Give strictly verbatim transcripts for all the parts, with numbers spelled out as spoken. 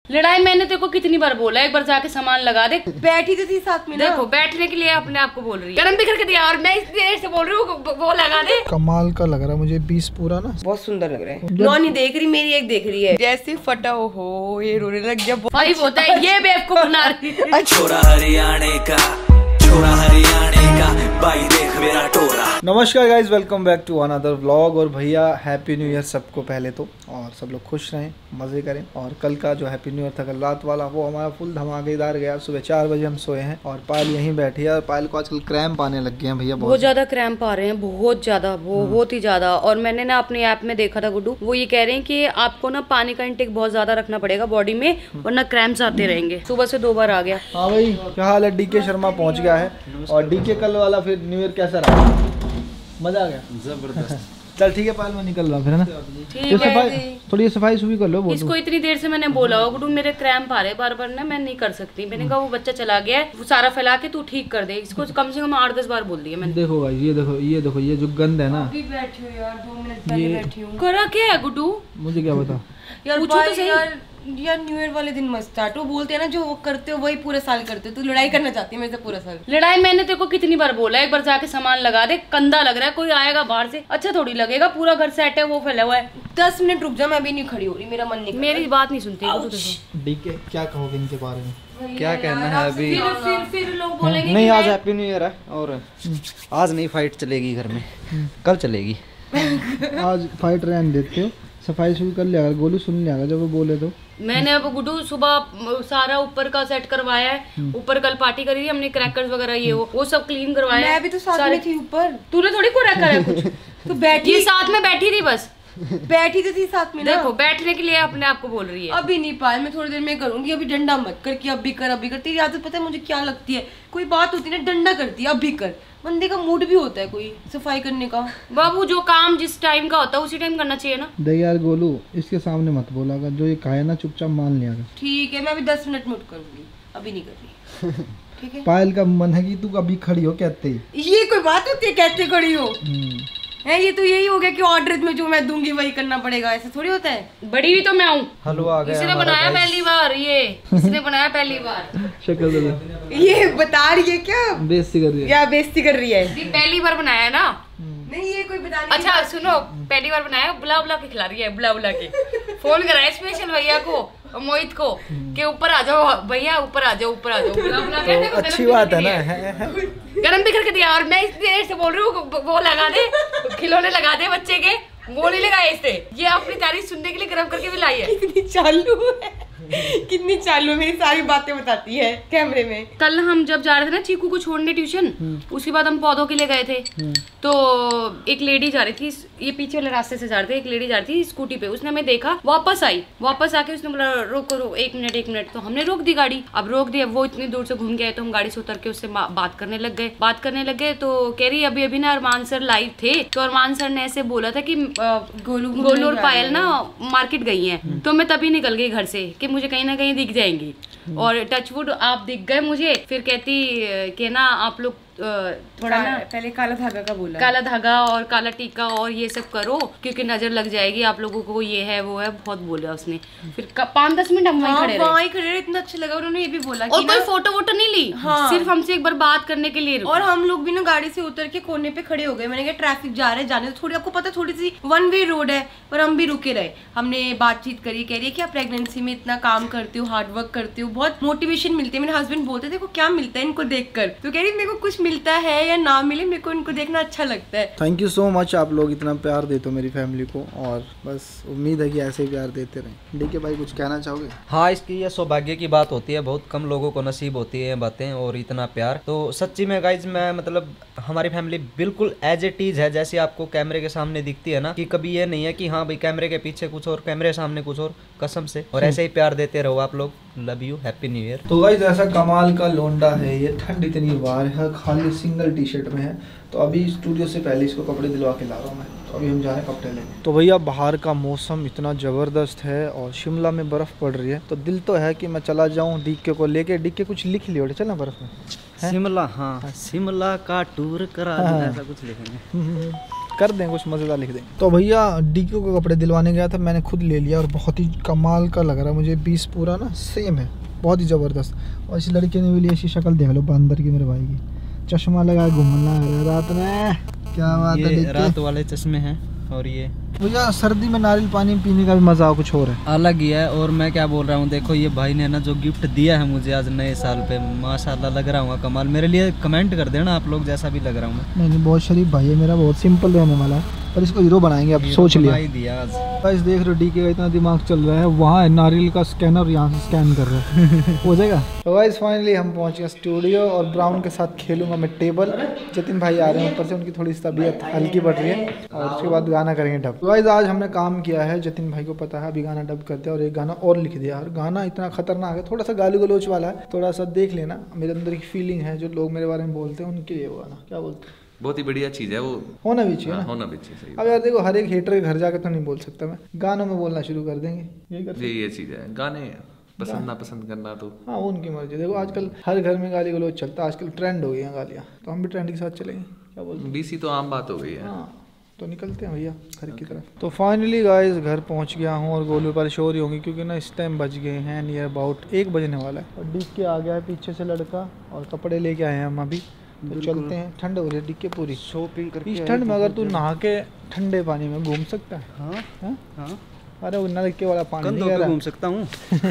लड़ाई मैंने तेरे को कितनी बार बोला, एक बार जाके सामान लगा दे। बैठी तो थी साथ में ना। देखो बैठने के लिए अपने आप को बोल रही है, गरम भी करके दिया और मैं इस देर से बोल रही हूँ वो लगा दे। कमाल का लग रहा है मुझे पीस पूरा ना, बहुत सुंदर लग रहा है। नौनी देख रही, मेरी एक देख रही है, जैसे फटा हो ये रोने लग गया। भाई होता है ये बेवकूफ बना रही है। छोरा हरियाणे का, छोरा हरियाणे का, भाई देख मेरा टोरा। नमस्कार guys, welcome back to another vlog. और भैया हैप्पी न्यू ईयर सबको पहले तो, और सब लोग खुश रहें, मज़े करें। और कल का जो हैप्पी न्यू ईयर था कल रात वाला, वो हमारा फुल धमाकेदार गया। सुबह चार बजे हम सोए हैं और पायल यहीं बैठी है। और पायल को आजकल क्रैम्प आने लग गए हैं भैया, बहुत ज्यादा क्रैम्प आ रहे हैं, बहुत ज्यादा, बहुत ही ज्यादा। और मैंने ना अपने ऐप में देखा था गुड्डू, वो ये कह रहे हैं कि आपको ना पानी का इंटेक बहुत ज्यादा रखना पड़ेगा बॉडी में, वरना क्रैम्प्स आते रहेंगे। सुबह से दो बार आ गया। हाँ भाई, क्या हाल है? डी के शर्मा पहुँच गया है। और डी के कल वाला फिर न्यू ईयर कैसा रहा? मजा आ गया, जबरदस्त। चल ठीक है पायल, मैं निकल रहा फिर, है ना? ठीक है, थोड़ी सफाई सुफाई कर लो। इसको इतनी देर से मैंने बोला हो गुड्डू मेरे क्रैम्प आ रहे बार बार ना, मैं नहीं कर सकती। मैंने कहा वो बच्चा चला गया है, वो सारा फैला के तू ठीक कर दे इसको। कम से कम आठ दस बार बोल दिया मैंने। देखो भाई, ये देखो, ये देखो, ये जो गंद है ना। अभी बैठी हूँ यार, दो मिनट पहले बैठी हूँ। करा क्या है गुड्डू? मुझे क्या पता यार, पूछो तो सही। यार यार न्यू ईयर वाले दिन मत स्टार्ट। वो बोलते हैं ना जो वो करते हो वही पूरे साल करते हो। तू लड़ाई करना चाहती है मेरे से पूरा साल। लड़ाई मैंने तेरे को कितनी बार बोला, एक बार जाके सामान लगा दे। कंधा लग रहा है, कोई आएगा बाहर से अच्छा थोड़ी लगेगा। पूरा घर सेट है, वो फैला हुआ है। दस मिनट रुक जा, मैं अभी नहीं खड़ी हो रही, मेरा मन नहीं। मेरी बात नहीं सुनती। डीके क्या कहोगे इनके बारे में? क्या कहना है अभी? फिर फिर फिर लोग बोलेंगे नहीं, कि आज मैं- हैप्पी न्यू ईयर है और आज नहीं फाइट चलेगी घर में, कल चलेगी। आज फाइट रहने देते हो, सफाई शुरू कर लिया, गोलू सुन लिया जब वो बोले तो। मैंने अब गुड्डू सुबह सारा ऊपर का सेट करवाया है। ऊपर कल पार्टी करी थी हमने, क्रैकर्स वगैरह ये वो वो सब क्लीन करवाया। मैं भी तो साथ में थी ऊपर। तूने थोड़ी को रखा है कुछ। तो बैठी ये साथ में बैठी थी बस। बैठी तो थी साथ में ना। देखो बैठने के लिए अपने आप को बोल रही है। अभी नहीं पाए, मैं थोड़ी देर में करूंगी। अभी डंडा मत कर कि अभी कर अभी कर। तेरी आदत पता है मुझे क्या लगती है? कोई बात होती है ना, डंडा करती है, अभी कर। बंदे का मूड भी होता है कोई सफाई करने का। बाबू जो काम जिस टाइम का होता है उसी टाइम करना चाहिए ना। देख यार गोलू, इसके सामने मत बोला कर, जो ये कहे ना चुपचाप मान लिया कर। ठीक है, मैं अभी दस मिनट में उठ करूंगी, अभी नहीं कर रही। ठीक है। पायल का मन है कि तू अभी खड़ी हो कहते ही। ये कोई बात होती है कहते खड़ी हो? है ये तो यही हो गया कि ऑर्डर में जो मैं दूंगी वही करना पड़ेगा। ऐसा थोड़ी होता है। बड़ी भी तो मैं हूँ। हलवा आ गया इसने हमारा बनाया guys। पहली बार, ये इसने बनाया पहली बार। शक्ल दे, ये बता रही है क्या? बेइज्जती कर रही है। क्या बेइज्जती कर रही है? ये पहली बार बनाया है ना। नहीं, ये कोई बता नहीं। अच्छा सुनो, पहली बार बनाया, बुला बुला के खिला रही है, बुला बुला के। फोन कराया स्पेशल भैया को, मोहित को, के ऊपर आ जाओ भैया, ऊपर आ जाओ, ऊपर आ जाओ, बुला बुला के। तो अच्छी बात है ना, गरम भी करके दिया और मैं इस देर से बोल रही हूँ वो लगा दे, खिलौने लगा दे बच्चे के। वो नहीं लगाए इससे, ये अपनी तारीफ सुनने के लिए गरम करके भी लाई है। कितनी चालू है, कितनी चालू है, मेरी सारी बातें बताती है कैमरे में। कल हम जब जा रहे थे ना चीकू को छोड़ने ट्यूशन, उसके बाद हम पौधों के लिए गए थे। तो एक लेडी जा रही थी, ये पीछे वाले रास्ते से जा रहे थे, एक लेडी जा रही थी स्कूटी पे। उसने हमें देखा, वापस आई, वापस आके उसने बोला रोको रो, एक मिनट एक मिनट। तो हमने रोक दी गाड़ी। अब रोक दी, अब वो इतनी दूर से घूम के आए तो हम गाड़ी से उतर के उससे बात करने लग गए। बात करने लग गए तो कह रही अभी अभी ना अरमान सर लाइव थे, तो अरमान सर ने ऐसे बोला था कि गोलू गोलू और पायल ना मार्केट गई हैं। तो मैं तभी निकल गई घर से कि मुझे कहीं ना कहीं दिख जाएंगी। और टचवुड आप दिख गए मुझे। फिर कहती कि ना आप लोग थोड़ा ना पहले काला धागा का बोला, काला धागा और काला टीका और ये सब करो क्योंकि नजर लग जाएगी आप लोगों को, ये है वो है, बहुत बोला उसने। फिर पाँच दस मिनट हम वहीं खड़े रहे। वहीं खड़े रहे, इतना अच्छा लगा। उन्होंने ये भी बोला और कि कोई ना, फोटो वोटो नहीं ली, हाँ। सिर्फ हमसे एक बार बात करने के लिए। और हम लोग भी ना गाड़ी से उतर के कोने पे खड़े हो गए। मैंने कहा ट्रैफिक जा रहे जाने तो थोड़ी, आपको पता थोड़ी सी वन वे रोड है, पर हम भी रुके रहे। हमने बातचीत करी, कह रही है कि आप प्रेगनेंसी में इतना काम करते हो, हार्ड वर्क करते हो, बहुत मोटिवेशन मिलती है। मेरे हस्बैंड बोलते थे क्या मिलता है इनको देखकर, तो कह रही मेरे को कुछ मिलता है या ना मिले, मेरे को इनको देखना अच्छा लगता है। थैंक यू सो मच, आप लोग इतना प्यार देते हो मेरी फैमिली को, और बस उम्मीद है कि ऐसे ही प्यार देते रहें। ठीक है भाई, कुछ कहना चाहोगे? हाँ, इसकी ये सौभाग्य की बात होती है, बहुत कम लोगों को नसीब होती है बातें और इतना प्यार। तो सच्ची में गाइज मैं मतलब हमारी फैमिली बिल्कुल एज इट इज है, जैसे आपको कैमरे के सामने दिखती है ना, कि कभी ये नहीं है कि हाँ भाई कैमरे के पीछे कुछ और कैमरे सामने कुछ और, कसम से। और ऐसे ही प्यार देते रहो आप लोग। Love you, happy new year. तो गाइस ऐसा कमाल का लोंडा है ये, ठंड इतनी बार है, खाली सिंगल टी शर्ट में है। तो अभी स्टूडियो से पहले इसको कपड़े दिलवा के ला रहा हूँ मैं। तो अभी हम जा रहे हैं कपड़े लेने। तो भैया बाहर का मौसम इतना ज़बरदस्त है और शिमला में बर्फ़ पड़ रही है, तो दिल तो है कि मैं चला जाऊँ डीके को लेके। डीके कुछ लिख लियो, चलना बर्फ़ में। शिमला, हाँ शिमला का टूर करा, हाँ। ऐसा कुछ लिखेंगे। कर दें कुछ मज़ेदार लिख देंगे। तो भैया डीके को कपड़े दिलवाने गया था, मैंने खुद ले लिया और बहुत ही कमाल का लग रहा है मुझे। बीस पूरा ना सेम है, बहुत ही ज़बरदस्त। और इस लड़के ने भी ली ऐसी शक्ल देख लो बंदर की मेरे भाई की, चश्मा लगा घूमना है रात में, क्या बात है। ये रात वाले चश्मे हैं। और ये भैया सर्दी में नारियल पानी पीने का भी मज़ा कुछ और है, अलग ही है। और मैं क्या बोल रहा हूँ, देखो ये भाई ने ना जो गिफ्ट दिया है मुझे आज नए साल पे, माशाल्लाह लग रहा हूँ कमाल। मेरे लिए कमेंट कर देना आप लोग जैसा भी लग रहा हूँ मैं। नहीं नहीं बहुत शरीफ भाई है मेरा, बहुत सिंपल रहने वाला है, पर इसको हीरो बनाएंगे अब, सोच लिया। ही दिया आज। बस देख रहे हो डीके का इतना दिमाग चल रहा है, वहाँ है नारियल का स्कैनर, यहाँ से स्कैन कर रहा है हो जाएगा। तो गाइस फाइनली हम पहुँच गए स्टूडियो और ब्राउन के साथ खेलूंगा मैं टेबल। जतिन भाई आ रहे हैं ऊपर से, उनकी थोड़ी सी तबीयत हल्की पड़ रही है और उसके बाद गाना करेंगे डब। गाइस आज हमने काम किया है, जतिन भाई को पता है, अभी गाना डब करते हैं और एक गाना और लिख दिया। और गाना इतना खतरनाक है, थोड़ा सा गाली गलोच वाला है, थोड़ा सा देख लेना। मेरे अंदर की फीलिंग है, जो लोग मेरे बारे में बोलते हैं उनके लिए वो गाना, क्या बोलते हैं, बहुत ही बढ़िया चीज़ है वो, होना भी चाहिए हाँ, ना, होना भी चाहिए। सही अब यार देखो हर एक हेटर के घर जाकर तो नहीं बोल सकता मैं, गानों में बोलना शुरू कर देंगे, यही कर ये ये चीज़ है, गाने पसंद ना पसंद करना तो हाँ उनकी मर्जी। देखो आजकल हर घर में गाली गलौज चलता है, आजकल ट्रेंड हो गई हैं गालियाँ, तो हम भी ट्रेंड के साथ चलेंगे, क्या बोलते बीसी तो आम बात हो गई है। हाँ तो निकलते हैं भैया घर की तरफ। तो फाइनली गाइस घर पहुंच गया हूँ और गोलू पर शोर ही होंगी क्योंकि ना इस टाइम बज गए हैं नियर अबाउट एक बजने वाला है। और डिग के आ गया है पीछे से लड़का और कपड़े लेके आए हैं हम अभी, तो चलते हैं। ठंड हो रही है डिग के पूरी, शॉपिंग करके इस ठंड में अगर तू नहा के ठंडे पानी में घूम सकता है? हाँ हाँ? हाँ अरे वो नलके वाला पानी कंधों नहीं पे कह घूम सकता हूँ।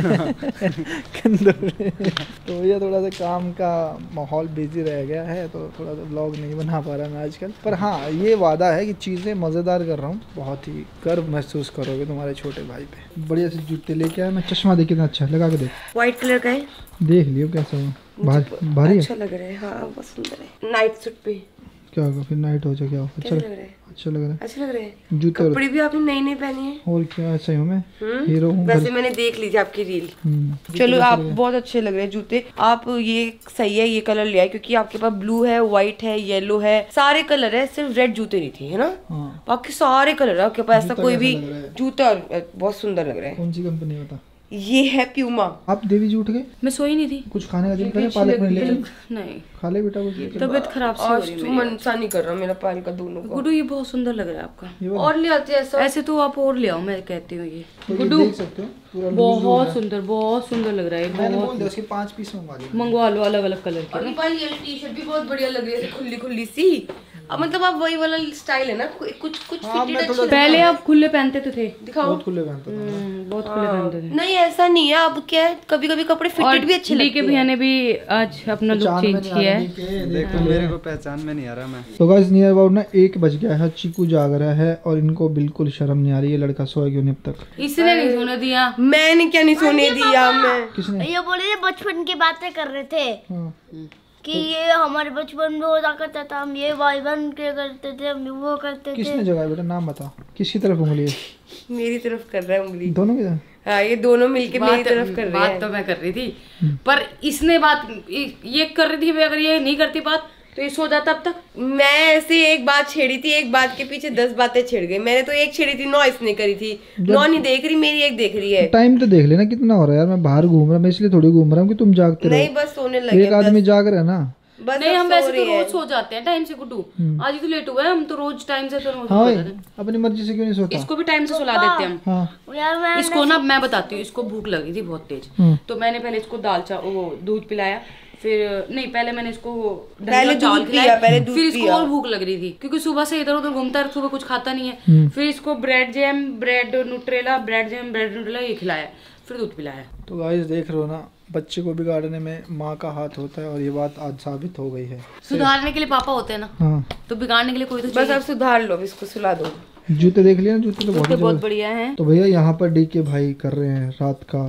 कंधों पे। तो भैया थोड़ा सा काम का माहौल बिजी रह गया है तो थोड़ा सा ब्लॉग नहीं बना पा रहा मैं आजकल, पर हाँ ये वादा है कि चीज़ें मज़ेदार कर रहा हूँ, बहुत ही गर्व महसूस करोगे तुम्हारे छोटे भाई पे। बढ़िया से जूते लेके आया मैं, चश्मा देख कितना अच्छा है, लगा के देख, व्हाइट कलर का है, देख लियो कैसा हुआ, भारी भारी अच्छा लग रहा है। हाँ बहुत सुंदर है, नाइट सूट पे क्या होगा फिर, नाइट हो जाए क्या होगा, अच्छा लग रहा है, अच्छा लग रहा है, अच्छा लग रहा है। जूते और, कपड़े भी आपने नए नए पहने हैं। और क्या ऐसा ही हूँ मैं, हीरो हूँ। वैसे मैंने देख लीजिए आपकी रील। हम्म, चलो आप बहुत अच्छे लग रहे हैं जूते, आप ये सही है, ये कलर ले आए क्योंकि आपके पास ब्लू है, व्हाइट है, येलो है, सारे कलर है, सिर्फ रेड जूते नहीं थे, है ना? हाँ बाकी सारे कलर है आपके पास, ऐसा जूता कोई कैसा भी लग रहा है? जूता बहुत सुंदर लग रहा है। कौन सी कंपनी बता? ये है प्यूमा। आप देवी जी उठ गए, मैं सोई नहीं थी, कुछ खाने का दिल करे, पालक में ले चल, नहीं खा ले बेटा कुछ। तबीयत खराब सी हो आज रही है तो मेरी। मन सा नहीं कर रहा मेरा पायल का दोनों का। गुड्डू ये बहुत सुंदर लग रहा है आपका, ये वाला? और ले आते हैं ऐसा। ऐसे तो आप और ले आओ, मैं कहती हूँ ये तो ये गुड्डू देख सकते हो पूरा बहुत सुंदर, बहुत सुंदर लग रहा है, मैंने बहुत बोल दिया उसके पांच पीस मंगवा दिए। मंगवा लो अलग अलग कलर के। और ये भाई ये टी शर्ट भी बहुत बढ़िया लग रही है, ऐसे खुली खुली सी। अब मतलब आप वही वाला स्टाइल है ना, कुछ कुछ हाँ, फिटेड मैं अच्छे थोड़ा- पहले आप खुले पहनते तो थे, दिखाओ। बहुत खुले पहनता था मैं। हम्म, बहुत खुले पहनते थे। नहीं ऐसा नहीं है, अब क्या है कभी कभी कपड़े फिटेड भी अच्छे डी लगते के भैया ने भी आज अपना लुक पहचान में चेंज नहीं किया आ है। रही कि- देखो मेरे को पहचान में नहीं आ रहा मैं। तो गाइस नियर अबाउट ना एक बज गया है, चीकू जाग रहा है और इनको बिल्कुल शर्म नहीं आ रही है, लड़का सोया क्यों नहीं अब तक। इसने नहीं सोने दिया, मैंने क्या नहीं सोने दिया मैं। किसने? ये बोले थे बचपन की बातें कर रहे थे हाँ। कि ये हमारे बचपन में होता करता था, हम ये भाई बहन के करते थे, हम वो करते थे। किसने जगाया बेटा, नाम बता, किसकी तरफ उंगली है? मेरी तरफ कर रहा है उंगली। दोनों की तरफ? हाँ ये दोनों मिलके मेरी बात तरफ कर रहे बात हैं। तो मैं कर रही थी, पर इसने बात ये कर रही थी, अगर ये नहीं करती बात तो ये सो जाता अब तक। मैं ऐसे एक बात छेड़ी थी, एक बात के पीछे दस बातें छिड़ गई। मैंने तो एक छेड़ी थी, नौ इसने करी थी, नौ नहीं देख रही, मेरी एक देख रही है। टाइम तो देख लेना कितना हो रहा है यार, मैं बाहर घूम रहा हूँ, मैं इसलिए थोड़ी घूम रहा हूँ कि तुम जागते नहीं रहो। बस सोने लगे, एक आदमी जाग रहा है ना। बस नहीं अब हम सो वैसे रही तो है। रोज सो जाते हैं टाइम से गुड्डू, आज ही तो लेट हुआ है, हम तो रोज टाइम से तो रोज हाँ सो भाई, जाते हैं। अपनी मर्जी से क्यों नहीं सोता? इसको भी टाइम से सुला देते हैं हम। हाँ यार मैं इसको ना मैं बताती हूँ, इसको भूख लगी थी बहुत तेज, हम्म। तो मैंने पहले इसको दाल चा वो दूध पिलाया, फिर नहीं पहले मैंने इसको पहले ढंगा चावल दूध खिलाया, पिया, पहले दूध फिर इसको पिया। और भूख लग रही थी क्योंकि सुबह से इधर उधर घूमता है, सुबह कुछ खाता नहीं है। फिर इसको bread jam, bread Nutella, bread jam, bread Nutella ये खिलाया, फिर दूध पिलाया। तो गाइस देख रहे हो ना, बच्चे को बिगाड़ने में माँ का हाथ होता है और ये बात आज साबित हो गई है। सुधारने के लिए पापा होते हैं ना, हाँ तो बिगाड़ने के लिए कोई तो बस चाहिए। अब सुधार लो, अब इसको सुला दो। जूते देख लिया ना, जूते तो बहुत तो ही बहुत जबरदस्त। बढ़िया है। तो भैया यहाँ पर डी के भाई कर रहे हैं रात का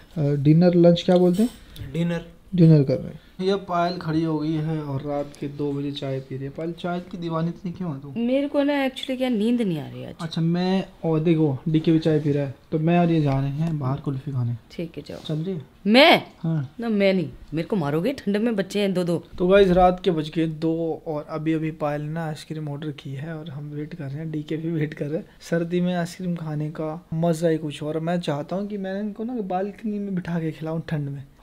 डिनर, लंच क्या बोलते हैं, डिनर डिनर कर रहे हैं। ये पायल खड़ी हो गई है और रात के दो बजे चाय पी रही है। पायल चाय की दीवानी इतनी क्यों है तू? मेरे को ना एक्चुअली क्या नींद नहीं आ रही है आज। अच्छा मैं और देखो डी के भी चाय पी रहा है, तो मैं और ये जा रहे हैं बाहर कुल्फी खाने, ठीक है जाओ। चल रही है? मैं हाँ। ना मैं नहीं, मेरे को मारोगे, ठंड में बच्चे हैं दो दो। तो गाइस रात के बज गए दो और अभी अभी पायल ने ना आइसक्रीम ऑर्डर की है और हम वेट कर रहे हैं, डी के भी वेट कर रहे हैं। सर्दी में आइसक्रीम खाने का मजा ही कुछ और। मैं चाहता हूँ कि मैंने इनको ना बालकनी में बिठा के खिलाऊं ठंड में,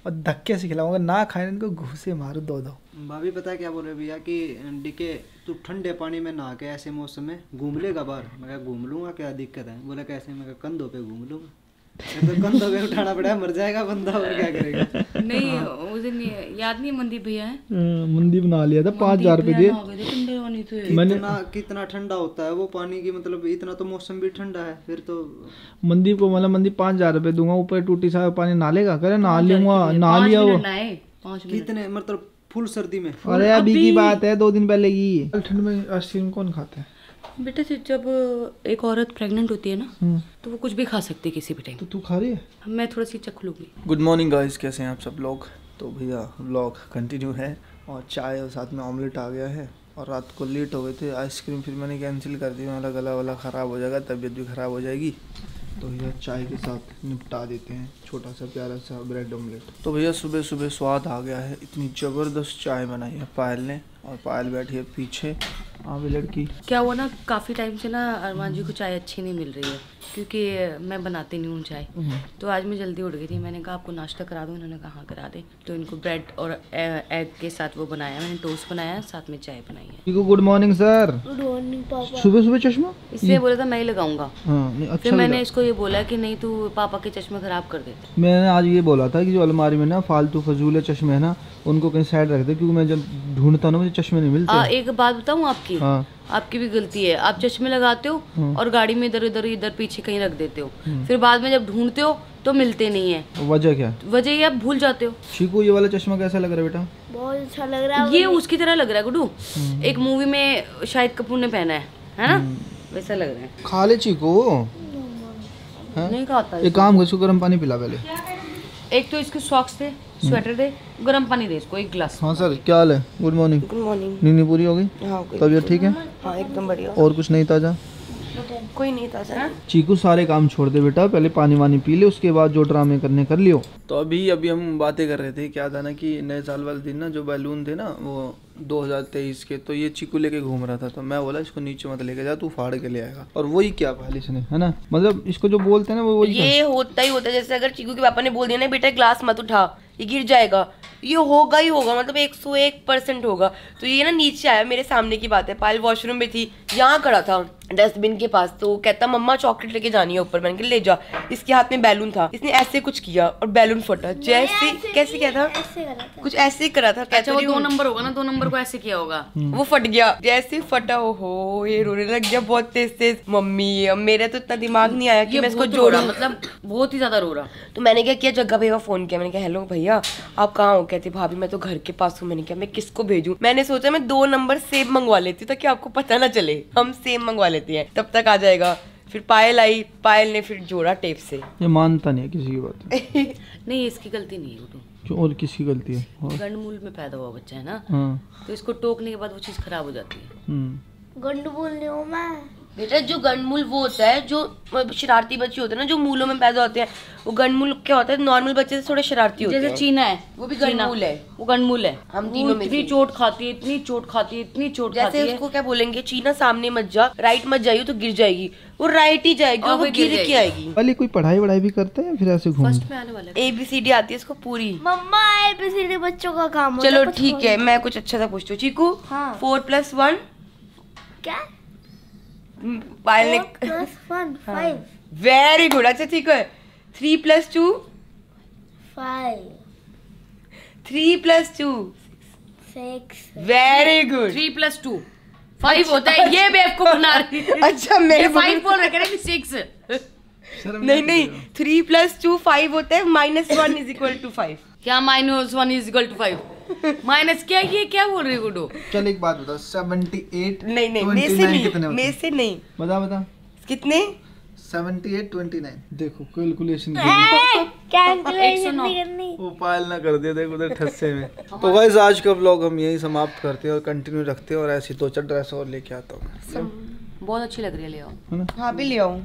और धक्के से खिलाऊंगा, ना खाए इनको घूसे मारो दो दो। भाभी पता है क्या बोल रहे भैया कि डीके तू ठंडे पानी में नहा के ऐसे मौसम में घूम लेगा बाहर। मैं कहा घूम लूंगा, क्या दिक्कत है? बोला कैसे? मैं कहा कंधों पे घूम लूंगा। तो कंधों पे उठाना पड़ा, मर जाएगा बंदा और क्या करेगा। नहीं उस दिन याद नहीं मंदीप भैया है, मंदी बना लिया था, पाँच हजार रुपए दिए मैंने। कितना कितना ठंडा होता है वो पानी की, मतलब इतना तो मौसम भी ठंडा है फिर तो। मंदीप को मतलब मंदीप पाँच हजार रुपए दूंगा, ऊपर टूटी सा पानी नहा लेगा, करे नहा लूंगा, नहा लिया वो। कितने मतलब फुल सर्दी में? अरे अभी की बात है, दो दिन पहले की। ठंड में आइसक्रीम कौन खाता है बेटा? जब एक औरत प्रेग्नेंट होती है ना तो वो कुछ भी खा सकती है किसी भी टाइम। तो तू खा रही है? मैं थोड़ा सी चख लूंगी। गुड मॉर्निंग गाइस, कैसे हैं आप सब लोग? तो भैया व्लॉग कंटिन्यू है और चाय और साथ में ऑमलेट आ गया है। और रात को लेट हो गए थे, आइसक्रीम फिर मैंने कैंसिल कर दी, मेरा गला वाला ख़राब हो जाएगा, तबीयत भी ख़राब हो जाएगी। तो भैया चाय के साथ निपटा देते हैं छोटा सा प्यारा सा ब्रेड ऑमलेट। तो भैया सुबह सुबह स्वाद आ गया है, इतनी ज़बरदस्त चाय बनाई है पायल ने, और पायल बैठी है पीछे। हाँ भी लड़की क्या हुआ ना, काफ़ी टाइम से ना अरमान जी को चाय अच्छी नहीं मिल रही है, क्योंकि मैं बनाती नहीं हूँ चाय। तो आज मैं जल्दी उठ गई थी, मैंने कहा आपको नाश्ता करा दूँ, इन्होंने कहा हाँ करा दे। तो इनको ब्रेड और एग के साथ वो बनाया, मैंने टोस्ट बनाया, साथ में चाय बनाई है। Good morning sir. Good morning पापा। सुबह सुबह चश्मा इसलिए बोला था मैं ही लगाऊंगा। हाँ, नहीं, अच्छा फिर मैंने इसको ये बोला कि नहीं तू पापा के चश्मे खराब कर दे। मैंने आज ये बोला था कि जो अलमारी में ना फालतू फजूल चश्मे है ना, उनको कहीं साइड रख दे, क्योंकि मैं जब ढूंढता हूँ मुझे चश्मे नहीं मिलते। आ, एक बात बताऊँ आपकी, हाँ। आपकी भी गलती है, आप चश्मे लगाते हो और गाड़ी में इधर इधर इधर पीछे कहीं रख देते हो, फिर बाद में जब ढूंढते हो तो मिलते नहीं है। वजह क्या? वजह ये आप भूल जाते हो। चीकू ये वाला चश्मा कैसा लग रहा है बेटा? बहुत अच्छा लग रहा है। ये उसकी तरह लग रहा है गुड्डू, एक मूवी में शाहिद कपूर ने पहना है, है ना, वैसा लग रहा है। खा ले चीकू। नहीं खाता। एक काम कर, इसको गर्म पानी पिला पहले। एक तो इसके सॉक्स थे, स्वेटर दे, गर्म पानी दे इसको एक गिलास। हाँ सर, क्या हाल है? Good morning. Good morning. नींद पूरी हो गई? हाँ तबीयत ठीक है? हाँ एकदम बढ़िया। और कुछ नहीं ताजा? कोई नहीं था सर। चीकू सारे काम छोड़ दे बेटा, पहले पानी वानी पी ले, उसके बाद जो ड्रामे करने कर लियो। तो अभी अभी हम बातें कर रहे थे, क्या था ना कि नए साल वाले दिन ना जो बैलून थे ना वो दो हज़ार तेईस के, तो ये चीकू लेके घूम रहा था, तो मैं बोला इसको नीचे मत लेके जा, तू फाड़ के ले आएगा। और वही क्या पहले इसने, है ना, मतलब इसको जो बोलते हैं ना वो वही ये होता ही होता है। जैसे अगर चीकू के पापा ने बोल दिया ना बेटा ग्लास मत उठा, ये गिर जाएगा, ये होगा ही होगा, मतलब एक सौ एक परसेंट होगा। तो ये ना नीचे आया, मेरे सामने की बात है, पायल वॉशरूम में थी, यहाँ खड़ा था डस्टबिन के पास, तो कहता मम्मा चॉकलेट लेके जानी है ऊपर। मैंने कहा ले जा। इसके हाथ में बैलून था, इसने ऐसे कुछ किया और बैलून फटा। जैसे कैसे क्या था, कुछ ऐसे ही करा था। अच्छा वो दो नंबर होगा ना, दो नंबर को ऐसे किया होगा, वो फट गया। जैसे फटा, ओहो ये रोने लग गया बहुत तेज तेज। मम्मी अब मेरा तो इतना दिमाग नहीं आया कि मैं इसको जोड़ूं, मतलब बहुत ही ज्यादा रो रहा। तो मैंने क्या किया, जग्गा भैया फोन किया, मैंने कहा हेलो भैया आप कहाँ हो? कहते भाभी मैं तो घर के पास हूँ। मैंने कहा मैं किसको भेजूं? मैंने सोचा मैं दो नंबर सेम मंगवा लेती हूँ ताकि आपको पता ना चले, हम सेम मंगवा लेते हैं, तब तक आ जाएगा। फिर पायल आई, पायल ने फिर जोड़ा टेप से। ये मानता नहीं है किसी की बात। नहीं इसकी गलती नहीं है, क्यों? और किसकी गलती है? गंडमूल में पैदा हुआ बच्चा है ना, हाँ। तो इसको टोकने के बाद वो चीज खराब हो जाती है। गंडू बोल रही हूँ मैं। बेटा जो गंडमूल वो होता है जो शरारती बच्चे होते हैं ना, जो मूलों में पैदा होते हैं, वो गंडमूल क्या होता है, नॉर्मल बच्चे से थोड़े शरारती होते हैं। जैसे चीना है, वो भी गंडमूल है, वो गंडमूल है। हम तीनों में इतनी चोट खाती है, इतनी चोट खाती है, इतनी चोट खाती है। जैसे उसको क्या बोलेंगे, चीना सामने मत जा, राइट मत जाइए तो गिर जाएगी, वो राइट ही जाएगी और वो गिर के आएगी। पहले कोई पढ़ाई वढ़ाई भी करता है या फिर ऐसे घूमता? फर्स्ट में आने वाला है। ए बी सी डी आती है इसको पूरी। मम्मा एबीसीडी बच्चों का काम होता है। चलो कुछ ठीक है, मैं कुछ अच्छा सा पूछती हूँ। चीकू हाँ। फोर प्लस वन क्या? पायल ने plus one five. Very good, अच्छा ठीक है। Three plus two five. Three plus two six. Very good. Three plus two five होता है, ये बेवकूफ बना रही है। अच्छा मैं फाइव बोल रहे हैं सिक्स। नहीं नहीं, थ्री प्लस टू फाइव होता है, minus one is equal to five. क्या minus one is equal to five? Minus क्या, ये क्या बोल रही है गुड्डू? चल एक बात बता, सेवेंटी एट नहीं नहीं मेरे से नहीं, मेरे से नहीं। बता बता कितने? Seventy eight twenty nine. देखो कैलकुलेशन कैलकुलेशन नहीं करनी। वो पायल ना कर दिया देख उधर ठस्से में। तो गाइस आज का व्लॉग हम यही समाप्त करते हैं और कंटिन्यू रखते हैं, और ऐसी दो चार ड्रेस और लेके आता हूँ। बहुत अच्छी लग रही है, ले आओ। हाँ भी ले आऊँ।